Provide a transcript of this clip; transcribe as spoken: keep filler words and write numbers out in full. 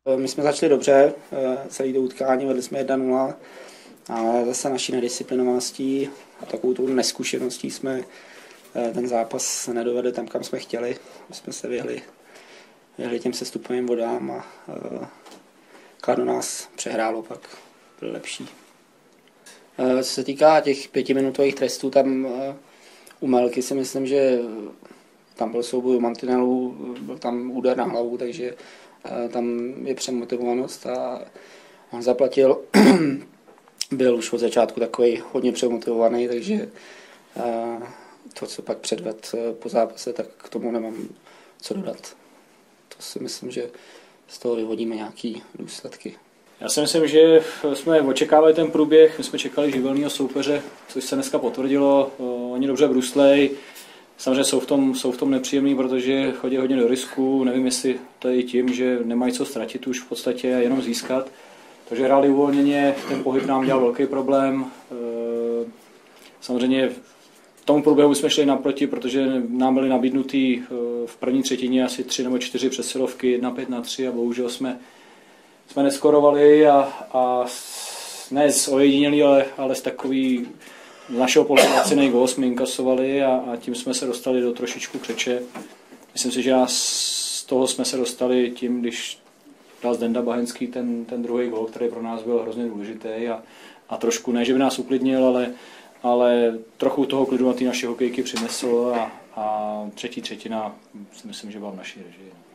My jsme začali dobře, celý to utkání, vedli jsme jedna nula, ale zase naší nedisciplinovaností a takovou tou neskušeností jsme ten zápas nedovedli tam, kam jsme chtěli. My jsme se vyhli, vyhli těm sestupovým vodám a Kladno nás přehrálo, pak byl lepší. Co se týká těch pětiminutových trestů, tam u Melky si myslím, že tam byl souboj u mantinelu, byl tam úder na hlavu, takže tam je přemotivovanost a on Zaplatil byl už od začátku takový hodně přemotivovaný, takže to, co pak předved po zápase, tak k tomu nemám co dodat. To si myslím, že z toho vyvodíme nějaké důsledky. Já si myslím, že jsme očekávali ten průběh, my jsme čekali živelného soupeře, což se dneska potvrdilo, oni dobře bruslej, samozřejmě jsou v tom, jsou v tom nepříjemný, protože chodí hodně do risku, nevím, jestli to je i tím, že nemají co ztratit už v podstatě a jenom získat. Takže hráli uvolněně, ten pohyb nám dělal velký problém. Samozřejmě v tomu průběhu jsme šli naproti, protože nám byly nabídnutý v první třetině asi tři nebo čtyři přesilovky, jedna pět na tři a bohužel jsme, jsme neskorovali a, a ne z ojedinělý, ale, ale z takový z našeho pohledu lacinej gól jsme inkasovali a, a tím jsme se dostali do trošičku křeče. Myslím si, že z toho jsme se dostali tím, když dal Zdenda Bahenský ten, ten druhý gól, který pro nás byl hrozně důležitý a, a trošku ne, že by nás uklidnil, ale, ale trochu toho klidu na ty naše hokejky přinesl a, a třetí třetina si myslím, že byla v naší režii.